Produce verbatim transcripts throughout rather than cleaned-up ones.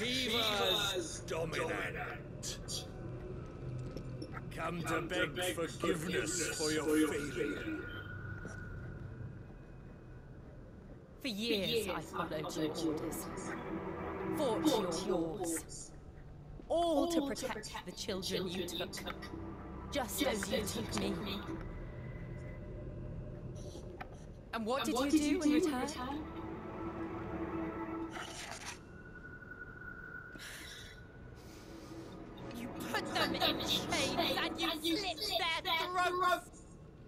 Shiva's dominant. Come to beg forgiveness for your failure. For years I followed your orders, fought your wars, all to protect the children you took, just as you took me. And what did you do in return? You put them in chains and you slit their throats!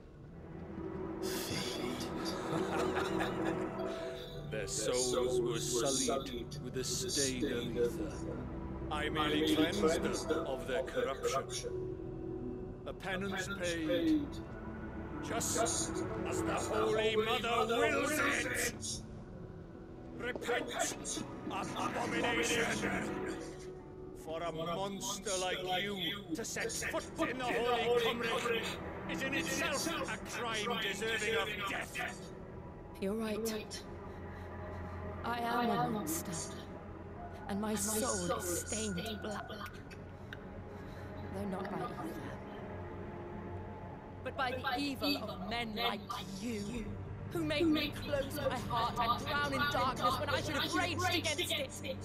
Their souls were sullied with the stain of ether. I merely cleansed them of their corruption. A penance paid, just as the Holy Mother wills it! Repent, abomination! For a monster like you to set foot in the Holy Cymru is in itself a crime deserving of death! You're right. I am a monster, and my soul is stained black, though not by ether, but by the evil of men like you, who made me close my heart and drown in darkness when I should have raged against it.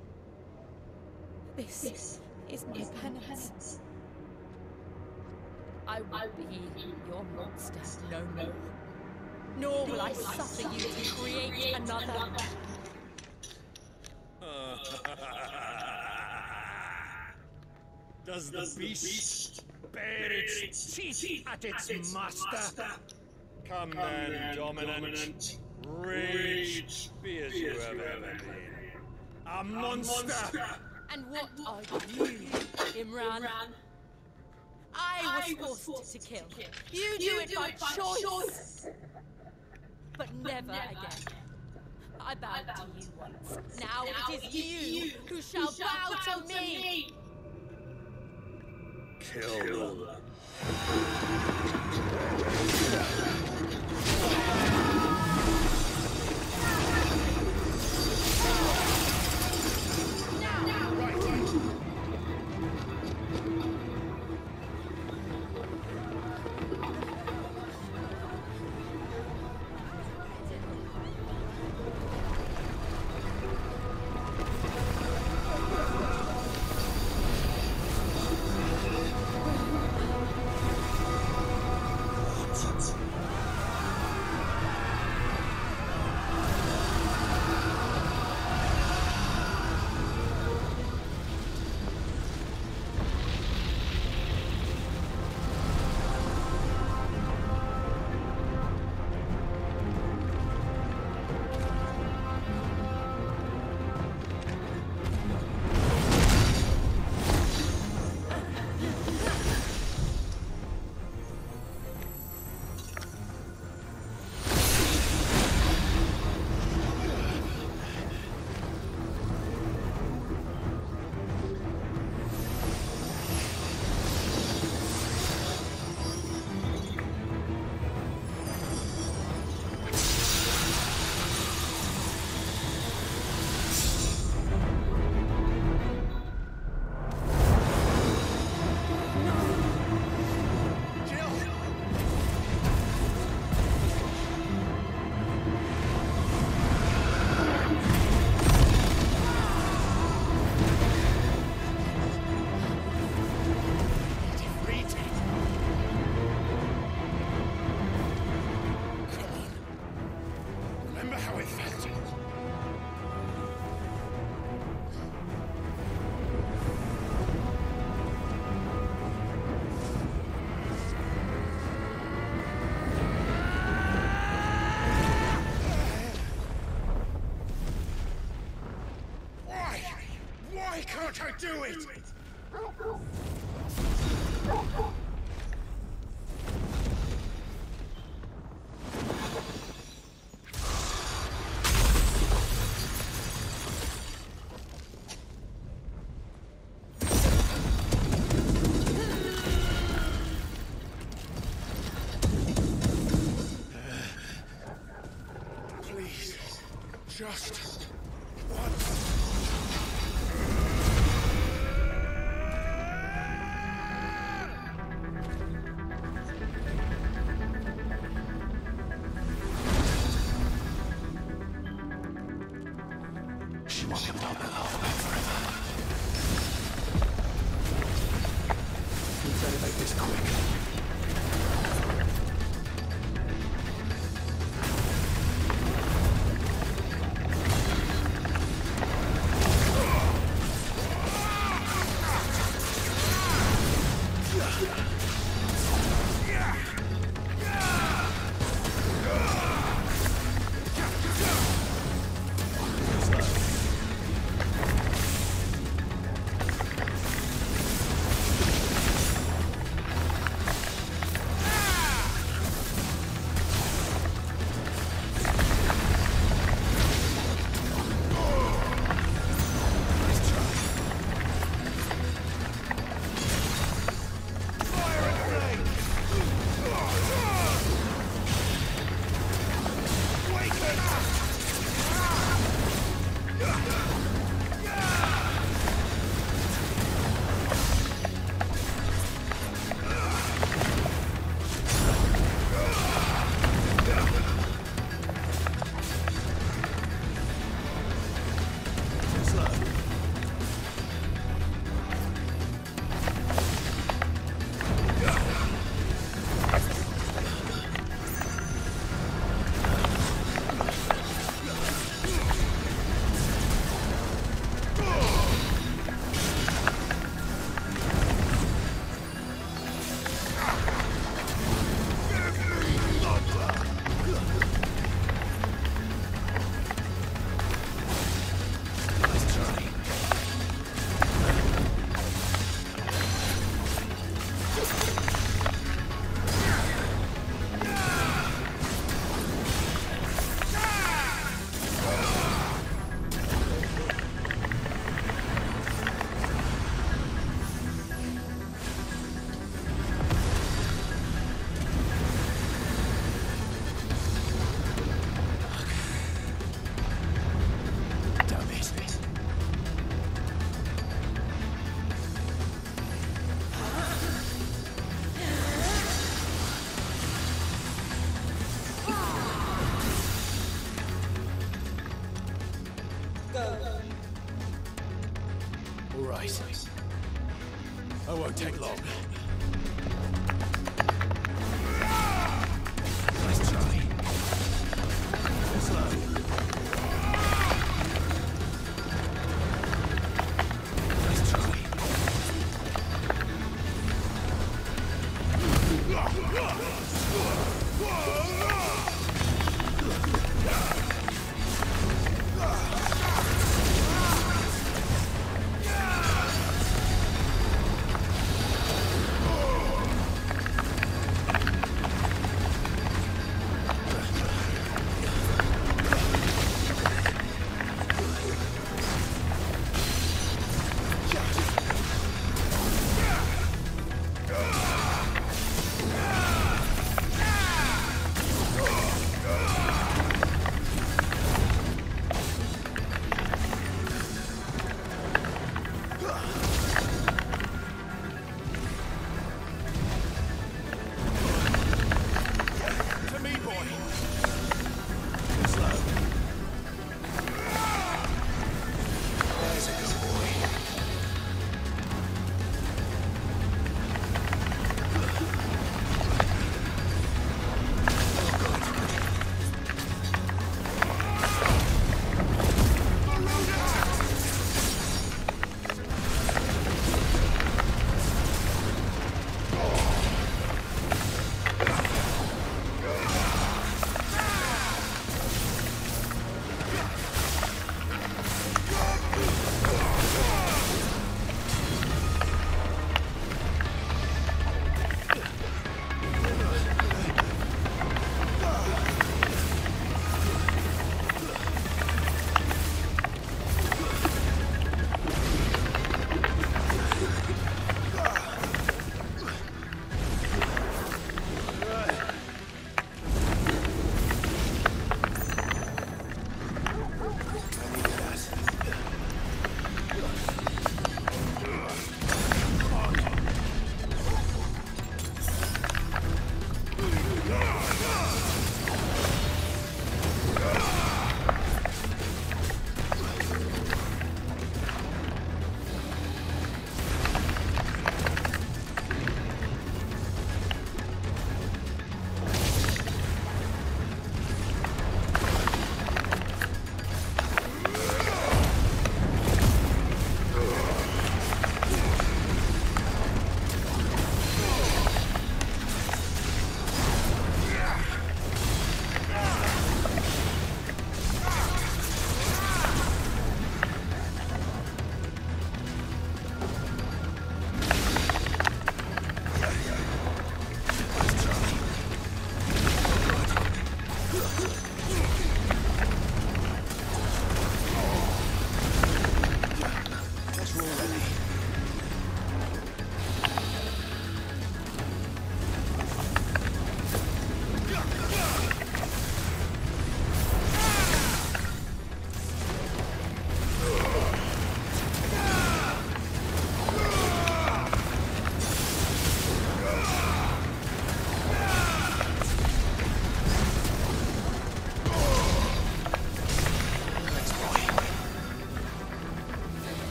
This is my penance. I will be your monster no more. Nor will I suffer you to create another. Does the beast bare its teeth at its master? Come then, dominant. Rage, be as you have ever been. A monster! And what are you, Imran? I was forced to kill. You do it by choice. But never again. I bowed to you once. Now it is you who shall bow to me! Kill them. Can't I do it? Please, just once. I won't take long.